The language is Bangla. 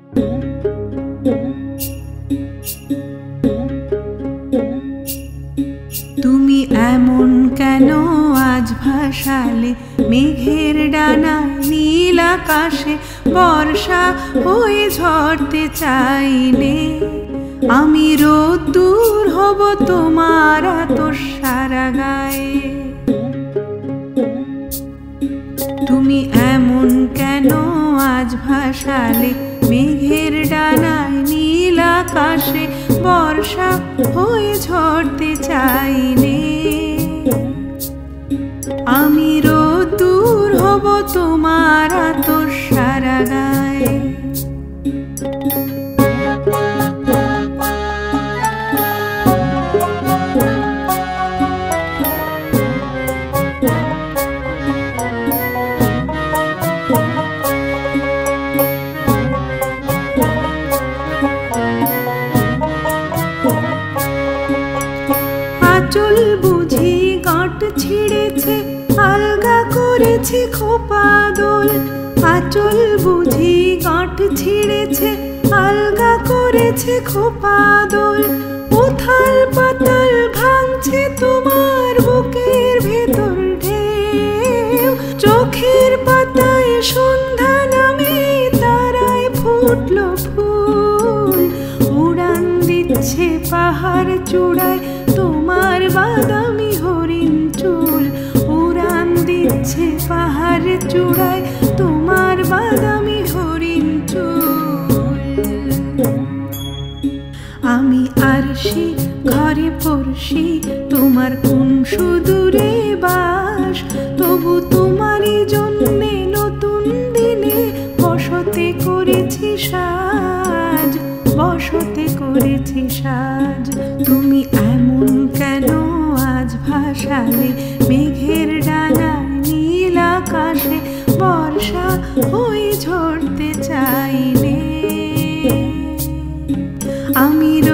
তুমি এমন কেন আজ ভাসালে মেঘের ডানায় নীল আকাশে বর্ষা হয়ে ঝরতে চাইলে আমি রোদ্দুর হব তোমার আতশারা গায়ে। তুমি এমন কেন আজ ভাসালে মেঘের ডানায় নীল আকাশে বর্ষা হয়ে ঝরতে চাইলে আমি রোদ্দুর হব তোমার আতশারা গায়ে। আঁচল বুঝি গাঁট ছিঁড়েছে আলগা করেছে খোপা দোল। আঁচল বুঝি গাঁট ছিঁড়েছে আলগা করেছে খোপা দোল। উথাল পাতাল ভাঙছে তোমার বুকের ভেতর ঢেউ। চোখের পাতায় সন্ধ্যা নামে তারায় ফুটলো ফুল। উড়ান দিচ্ছে পাহাড় চূড়ায় তোমার বাদামি হরিণ চুল। উড়ান দিচ্ছে পাহাড় চূড়ায় তোমার বাদামি হরিণ চুল। আমি আরশি ঘরে পড়শি তোমার কোন সুদূরে বাস। তবু তোমারই জন্যে নতুন দিনে বসতে করেছি সাজ, বসতে করেছি সাজ। তুমি এমন কেন আজ ভাসালে মেঘের ডানায় নীল আকাশে বর্ষা হয়ে ঝরতে চাইলে আমি